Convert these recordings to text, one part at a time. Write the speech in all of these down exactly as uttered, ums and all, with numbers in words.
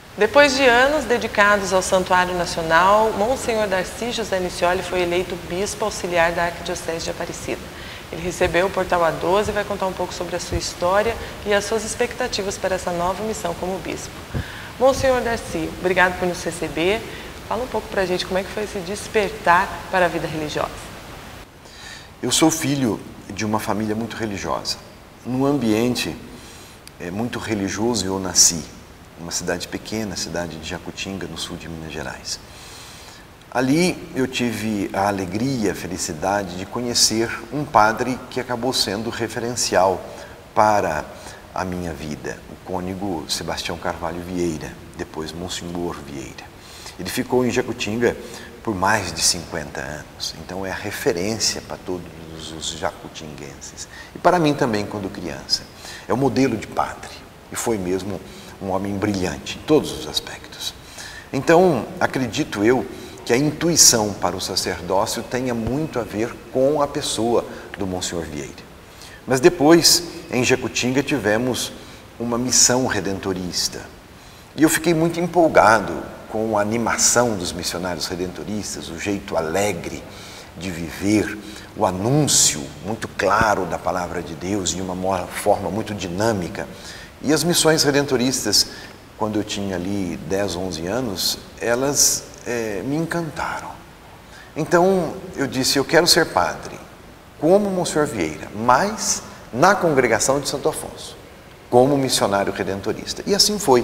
Depois de anos dedicados ao Santuário Nacional, Monsenhor Darcy José Nicioli foi eleito Bispo Auxiliar da Arquidiocese de Aparecida. Ele recebeu o Portal A doze e vai contar um pouco sobre a sua história e as suas expectativas para essa nova missão como Bispo. Monsenhor Darcy, obrigado por nos receber. Fala um pouco para a gente como é que foi se despertar para a vida religiosa. Eu sou filho de uma família muito religiosa. Num ambiente é, muito religioso eu nasci, numa cidade pequena, cidade de Jacutinga, no sul de Minas Gerais. Ali eu tive a alegria, a felicidade de conhecer um padre que acabou sendo referencial para a minha vida, o cônego Sebastião Carvalho Vieira, depois Monsenhor Vieira. Ele ficou em Jacutinga por mais de cinquenta anos, então é a referência para todos os jacutinguenses. E para mim também, quando criança. É o modelo de padre, e foi mesmo um homem brilhante em todos os aspectos. Então, acredito eu que a intuição para o sacerdócio tenha muito a ver com a pessoa do Monsenhor Vieira. Mas depois, em Jacutinga, tivemos uma missão redentorista. E eu fiquei muito empolgado com a animação dos missionários redentoristas, o jeito alegre de viver, o anúncio muito claro da palavra de Deus de uma forma muito dinâmica. E as missões redentoristas, quando eu tinha ali dez, onze anos, elas é, me encantaram. Então eu disse, eu quero ser padre, como Monsenhor Vieira, mas na congregação de Santo Afonso, como missionário redentorista. E assim foi.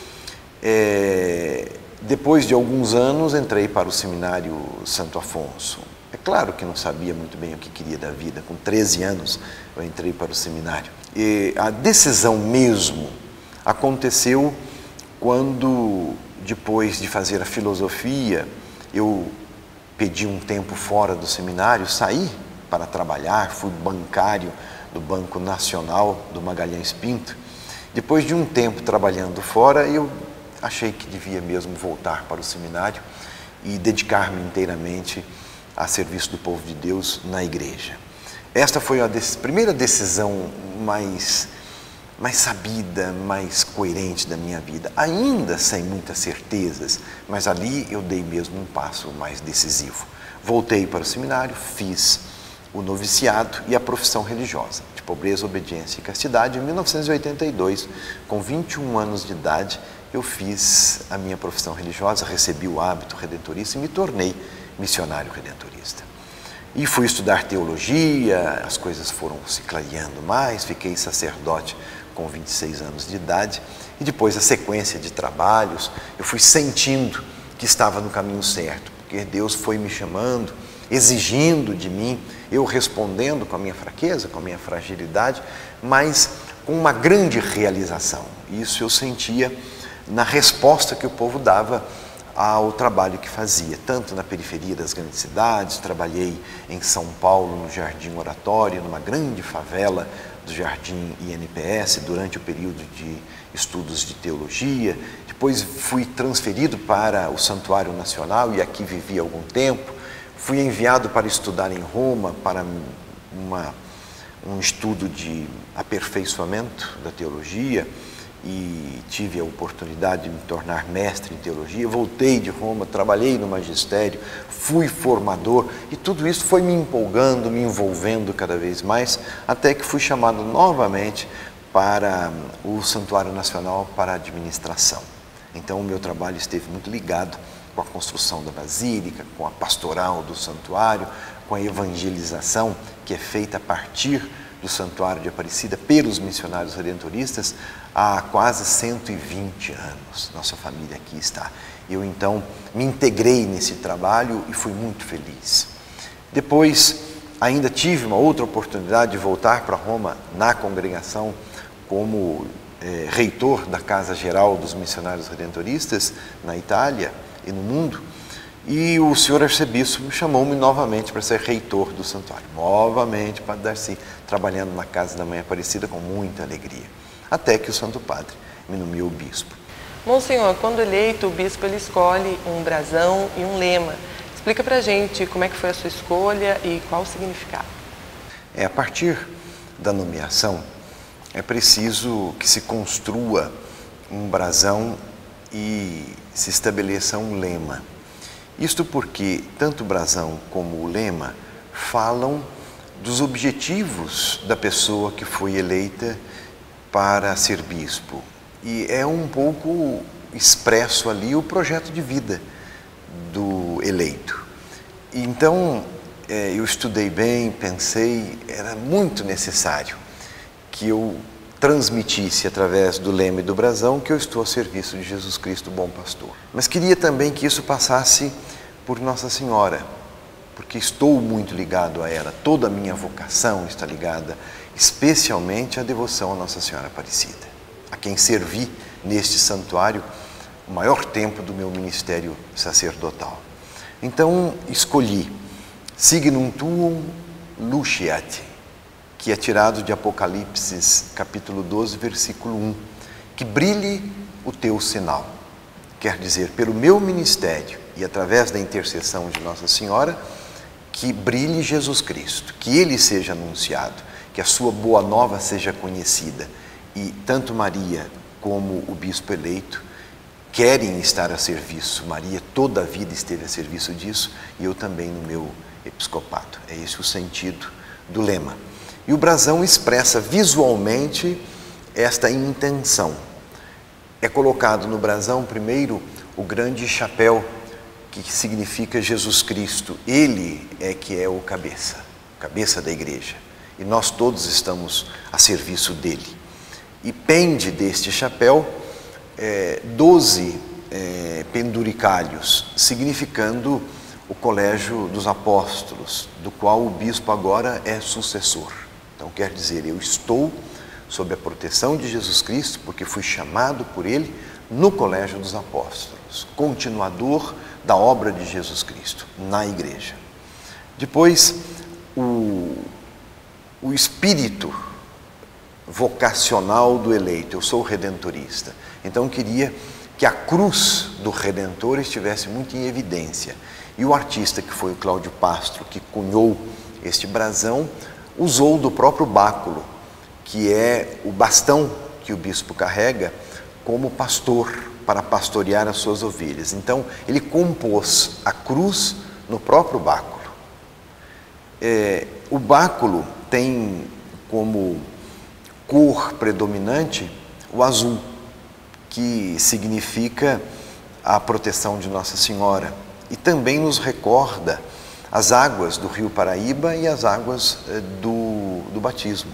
É, depois de alguns anos, entrei para o seminário Santo Afonso. É claro que não sabia muito bem o que queria da vida. Com treze anos, eu entrei para o seminário. E a decisão mesmo aconteceu quando, depois de fazer a filosofia, eu pedi um tempo fora do seminário, saí para trabalhar, fui bancário do Banco Nacional do Magalhães Pinto. Depois de um tempo trabalhando fora, eu achei que devia mesmo voltar para o seminário e dedicar-me inteiramente a serviço do povo de Deus na igreja. Esta foi a dec- primeira decisão mais, mais sabida, mais coerente da minha vida, ainda sem muitas certezas, mas ali eu dei mesmo um passo mais decisivo. Voltei para o seminário, fiz o noviciado e a profissão religiosa, de pobreza, obediência e castidade. Em mil novecentos e oitenta e dois, com vinte e um anos de idade, eu fiz a minha profissão religiosa, recebi o hábito redentorista e me tornei missionário redentorista. E fui estudar teologia, as coisas foram se clareando mais, fiquei sacerdote com vinte e seis anos de idade e depois a sequência de trabalhos, eu fui sentindo que estava no caminho certo, porque Deus foi me chamando, exigindo de mim, eu respondendo com a minha fraqueza, com a minha fragilidade, mas com uma grande realização. Isso eu sentia na resposta que o povo dava ao trabalho que fazia, tanto na periferia das grandes cidades, trabalhei em São Paulo, no Jardim Oratório, numa grande favela do Jardim I N P S, durante o período de estudos de teologia. Depois fui transferido para o Santuário Nacional e aqui vivi algum tempo. Fui enviado para estudar em Roma, para uma, um estudo de aperfeiçoamento da teologia, e tive a oportunidade de me tornar mestre em teologia. Voltei de Roma, trabalhei no magistério, fui formador e tudo isso foi me empolgando, me envolvendo cada vez mais, até que fui chamado novamente para o Santuário Nacional para a administração. Então o meu trabalho esteve muito ligado com a construção da basílica, com a pastoral do santuário, com a evangelização que é feita a partir do Santuário de Aparecida pelos missionários redentoristas há quase cento e vinte anos. Nossa família aqui está. Eu então me integrei nesse trabalho e fui muito feliz. Depois ainda tive uma outra oportunidade de voltar para Roma na congregação como eh, reitor da Casa Geral dos Missionários Redentoristas na Itália e no mundo. E o senhor arcebispo chamou-me novamente para ser reitor do santuário. Novamente, Padre Darcy, trabalhando na Casa da Mãe Aparecida com muita alegria. Até que o Santo Padre me nomeou bispo. Monsenhor, quando eleito, o bispo ele escolhe um brasão e um lema. Explica pra gente como é que foi a sua escolha e qual o significado. É, a partir da nomeação, é preciso que se construa um brasão e se estabeleça um lema. Isto porque tanto o brasão como o lema falam dos objetivos da pessoa que foi eleita para ser bispo. E é um pouco expresso ali o projeto de vida do eleito. Então, eu estudei bem, pensei, era muito necessário que eu transmitisse através do lema e do brasão que eu estou a serviço de Jesus Cristo, bom pastor. Mas queria também que isso passasse por Nossa Senhora, porque estou muito ligado a ela. Toda a minha vocação está ligada especialmente à devoção a Nossa Senhora Aparecida, a quem servi neste santuário o maior tempo do meu ministério sacerdotal. Então escolhi Signum Tuum Luceat, que é tirado de Apocalipse, capítulo doze, versículo um, que brilhe o teu sinal. Quer dizer, pelo meu ministério e através da intercessão de Nossa Senhora, que brilhe Jesus Cristo, que Ele seja anunciado, que a sua boa nova seja conhecida. E tanto Maria como o bispo eleito querem estar a serviço. Maria toda a vida esteve a serviço disso e eu também no meu episcopado. É esse o sentido do lema. E o brasão expressa visualmente esta intenção. É colocado no brasão, primeiro, o grande chapéu, que significa Jesus Cristo. Ele é que é o cabeça, cabeça da igreja. E nós todos estamos a serviço dele. E pende deste chapéu é, doze é, penduricalhos, significando o colégio dos apóstolos, do qual o bispo agora é sucessor. Então quer dizer, eu estou sob a proteção de Jesus Cristo, porque fui chamado por Ele no colégio dos apóstolos, continuador da obra de Jesus Cristo na igreja. Depois, o, o espírito vocacional do eleito, eu sou redentorista, então eu queria que a cruz do Redentor estivesse muito em evidência. E o artista, que foi o Cláudio Pastro, que cunhou este brasão, usou do próprio báculo, que é o bastão que o bispo carrega como pastor, para pastorear as suas ovelhas. Então, ele compôs a cruz no próprio báculo. É, o báculo tem como cor predominante o azul, que significa a proteção de Nossa Senhora. E também nos recorda as águas do rio Paraíba e as águas do, do batismo.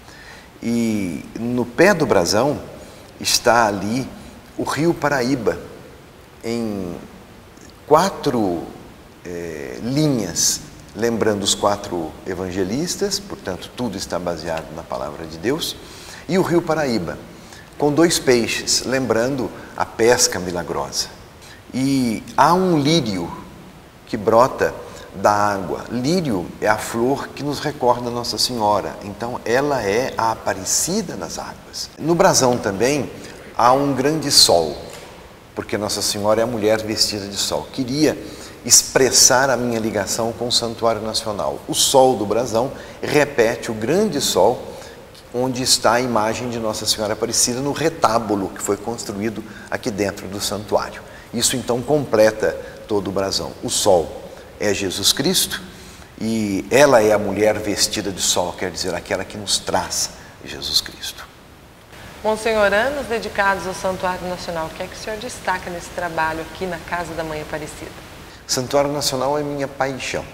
E no pé do brasão está ali o rio Paraíba, em quatro é, linhas, lembrando os quatro evangelistas, portanto tudo está baseado na palavra de Deus, e o rio Paraíba, com dois peixes, lembrando a pesca milagrosa. E há um lírio que brota da água. Lírio é a flor que nos recorda Nossa Senhora, então ela é a Aparecida nas águas. No brasão também há um grande sol, porque Nossa Senhora é a mulher vestida de sol. Queria expressar a minha ligação com o Santuário Nacional. O sol do brasão repete o grande sol onde está a imagem de Nossa Senhora Aparecida no retábulo que foi construído aqui dentro do santuário. Isso então completa todo o brasão. O sol é Jesus Cristo e ela é a mulher vestida de sol, quer dizer, aquela que nos traz Jesus Cristo. Monsenhor, anos dedicados ao Santuário Nacional, o que é que o senhor destaca nesse trabalho aqui na Casa da Mãe Aparecida? Santuário Nacional é minha paixão,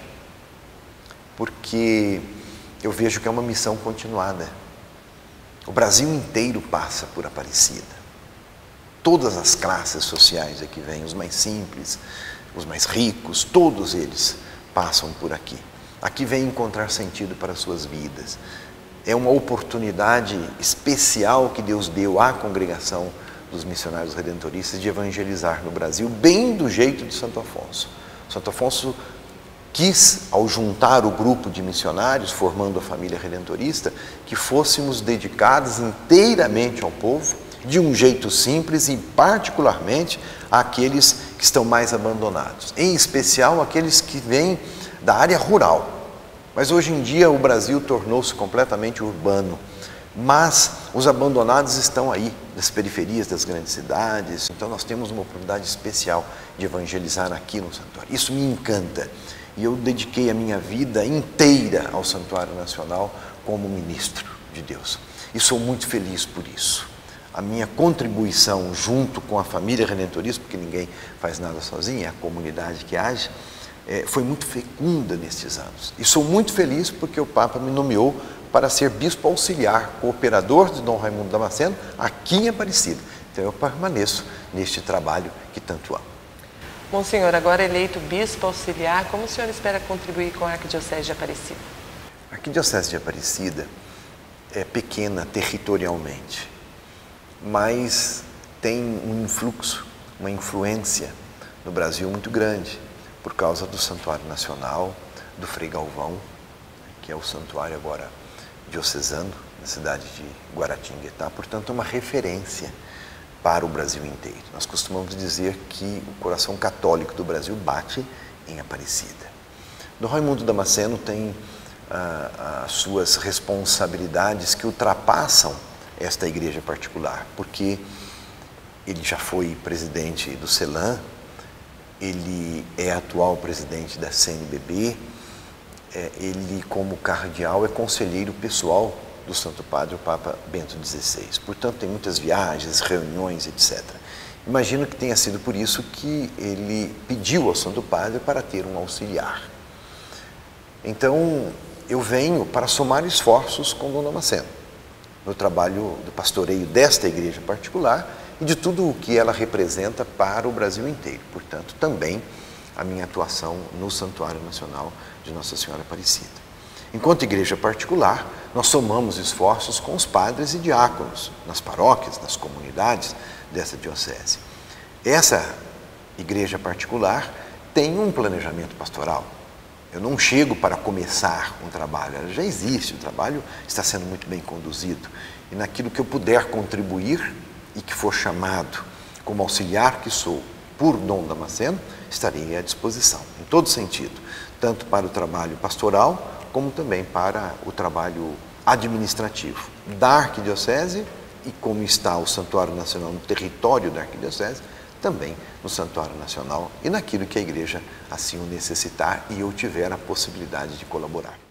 porque eu vejo que é uma missão continuada. O Brasil inteiro passa por Aparecida. Todas as classes sociais aqui vêm, os mais simples, os mais ricos, todos eles passam por aqui. Aqui vêm encontrar sentido para as suas vidas. É uma oportunidade especial que Deus deu à congregação dos missionários redentoristas de evangelizar no Brasil, bem do jeito de Santo Afonso. Santo Afonso quis, ao juntar o grupo de missionários, formando a família redentorista, que fôssemos dedicados inteiramente ao povo, de um jeito simples e particularmente àqueles que estão mais abandonados, em especial aqueles que vêm da área rural. Mas hoje em dia o Brasil tornou-se completamente urbano. Mas os abandonados estão aí, nas periferias das grandes cidades, então nós temos uma oportunidade especial de evangelizar aqui no santuário. Isso me encanta e eu dediquei a minha vida inteira ao Santuário Nacional como ministro de Deus. E sou muito feliz por isso. A minha contribuição junto com a família redentorista, porque ninguém faz nada sozinho, é a comunidade que age, é, foi muito fecunda nestes anos. E sou muito feliz porque o Papa me nomeou para ser bispo auxiliar, cooperador de Dom Raimundo Damasceno, aqui em Aparecida. Então eu permaneço neste trabalho que tanto amo. Monsenhor, agora eleito bispo auxiliar, como o senhor espera contribuir com a Arquidiocese de Aparecida? A Arquidiocese de Aparecida é pequena territorialmente, mas tem um influxo, uma influência no Brasil muito grande, por causa do Santuário Nacional, do Frei Galvão, que é o santuário agora diocesano, na cidade de Guaratinguetá, portanto é uma referência para o Brasil inteiro. Nós costumamos dizer que o coração católico do Brasil bate em Aparecida. Dom Raimundo Damasceno tem ah, as suas responsabilidades que ultrapassam esta igreja particular, porque ele já foi presidente do CELAM, ele é atual presidente da C N B B, é, ele, como cardeal, é conselheiro pessoal do Santo Padre, o Papa Bento dezesseis. Portanto, tem muitas viagens, reuniões, etcétera. Imagino que tenha sido por isso que ele pediu ao Santo Padre para ter um auxiliar. Então, eu venho para somar esforços com Dom Damasceno, no trabalho do pastoreio desta igreja particular e de tudo o que ela representa para o Brasil inteiro. Portanto, também a minha atuação no Santuário Nacional de Nossa Senhora Aparecida. Enquanto igreja particular, nós somamos esforços com os padres e diáconos, nas paróquias, nas comunidades dessa diocese. Essa igreja particular tem um planejamento pastoral. Eu não chego para começar um trabalho, ela já existe, o trabalho está sendo muito bem conduzido. E naquilo que eu puder contribuir e que for chamado como auxiliar que sou por Dom Damasceno, estarei à disposição, em todo sentido, tanto para o trabalho pastoral, como também para o trabalho administrativo da Arquidiocese e como está o Santuário Nacional no território da Arquidiocese, também no Santuário Nacional e naquilo que a Igreja assim o necessitar e eu tiver a possibilidade de colaborar.